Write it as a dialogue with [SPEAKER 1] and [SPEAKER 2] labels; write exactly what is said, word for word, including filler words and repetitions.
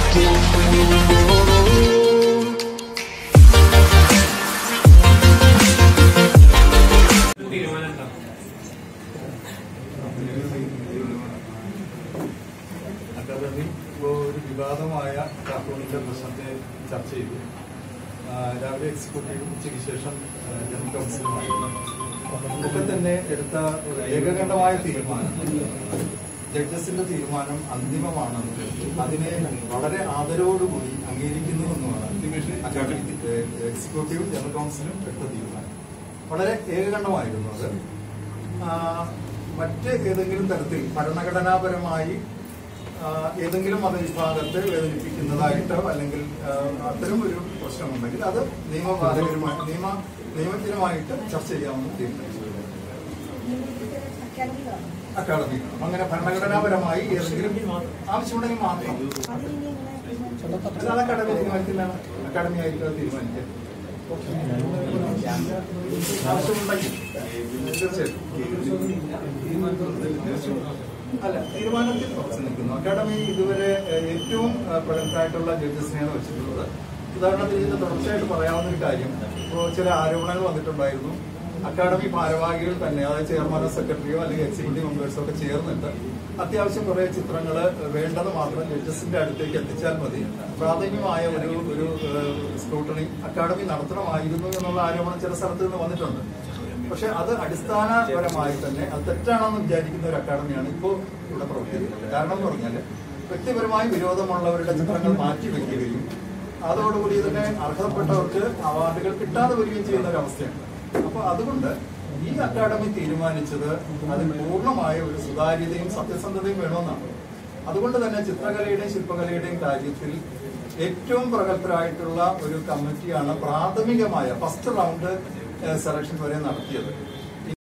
[SPEAKER 1] Academy ഇപ്പോൾ ഒരു വിവാദമായ കാർട്ടൂണിന്റെ പ്രശ്നത്തെ ചർച്ച ചെയ്തു. രാവിലെ എക്സിക്യൂട്ടീവ്, ഉച്ചയ്ക്ക് ശേഷം ജനറൽ കൗൺസിലുമായിരുന്നു. ഒക്കെ തന്നെ എടുത്ത ഒരു ഏകകണ്ഠമായ തീരുമാനം, ജഡ്ജസിന്റെ തീരുമാനം അന്തിമമാണെന്ന് അതിനെ വളരെ ആദരവോടുകൂടി അംഗീകരിക്കുന്നുവെന്നുമാണ് അക്കാദമി എക്സിക്യൂട്ടീവും ജനറൽ കൗൺസിലും എടുത്ത തീരുമാനം. വളരെ ഏകകണ്ഠമായിരുന്നു അത്. മറ്റ് ഏതെങ്കിലും തരത്തിൽ ഭരണഘടനാപരമായി ഏതെങ്കിലും മതവിഭാഗത്തെ വേദനിപ്പിക്കുന്നതായിട്ടോ അല്ലെങ്കിൽ അത്തരം ഒരു പ്രശ്നമുണ്ടെങ്കിൽ അത് നിയമബാധകരമായി നിയമ നിയമത്തിനുമായിട്ട് ചർച്ച ചെയ്യാമെന്ന് തീരുമാനിച്ചു. അക്കാദമി അങ്ങനെ ഭരണഘടനാപരമായി ഏതെങ്കിലും ആവശ്യമുണ്ടെങ്കിൽ മാത്രം അതാണ് അക്കാദമി തീരുമാനിക്കുന്നതാണ്. അക്കാദമി ആയിരിക്കും അത് തീരുമാനിക്കുക. ആവശ്യമുണ്ടെങ്കിൽ തീർച്ചയായിട്ടും അല്ല, തീരുമാനത്തിൽ ഉറച്ചു നിൽക്കുന്നു. അക്കാദമി ഇതുവരെ ഏറ്റവും പ്രഗത്ഭരായിട്ടുള്ള ജഡ്ജസിനെയാണ് വെച്ചിട്ടുള്ളത്. ഉദാഹരണത്തിന് ഇതിന് തുടർച്ചയായിട്ട് പറയാവുന്ന ഒരു കാര്യം, ഇപ്പോൾ ചില ആരോപണങ്ങൾ വന്നിട്ടുണ്ടായിരുന്നു. അക്കാദമി ഭാരവാഹികൾ തന്നെ, അതായത് ചെയർമാനോ സെക്രട്ടറിയോ അല്ലെങ്കിൽ എക്സിക്യൂട്ടീവ് മെമ്പേഴ്സോ ഒക്കെ ചേർന്നിട്ട് അത്യാവശ്യം കുറെ ചിത്രങ്ങൾ വേണ്ടത് മാത്രം ജഡ്ജസിന്റെ അടുത്തേക്ക് എത്തിച്ചാൽ മതി, പ്രാഥമികമായ ഒരു ഒരു സ്ക്രൂട്ടണി അക്കാദമി നടത്തണമായിരുന്നു എന്നുള്ള ആരോപണം ചില സ്ഥലത്ത് നിന്ന് വന്നിട്ടുണ്ട്. പക്ഷെ അത് അടിസ്ഥാനപരമായി തന്നെ അത് തെറ്റാണെന്ന് വിചാരിക്കുന്ന ഒരു അക്കാദമിയാണ് ഇപ്പോൾ ഇവിടെ പ്രവർത്തിക്കുന്നത്. കാരണം എന്ന് പറഞ്ഞാൽ വ്യക്തിപരമായി വിരോധമുള്ളവരുടെ ചിത്രങ്ങൾ മാറ്റിവെക്കുകയും അതോടുകൂടി ഇതിനെ അർഹതപ്പെട്ടവർക്ക് അവാർഡുകൾ കിട്ടാതെ വരികയും ചെയ്യുന്ന ഒരു അവസ്ഥയാണ്. അപ്പൊ അതുകൊണ്ട് ഈ അക്കാദമി തീരുമാനിച്ചത് അതിൽ പൂർണ്ണമായ ഒരു സുതാര്യതയും സത്യസന്ധതയും വേണമെന്നാണ്. അതുകൊണ്ട് തന്നെ ചിത്രകലയുടെയും ശില്പകലയുടെയും കാര്യത്തിൽ ഏറ്റവും പ്രഗത്ഭരായിട്ടുള്ള ഒരു കമ്മിറ്റിയാണ് പ്രാഥമികമായ ഫസ്റ്റ് റൗണ്ട് സെലക്ഷൻ വരെ നടത്തിയത്.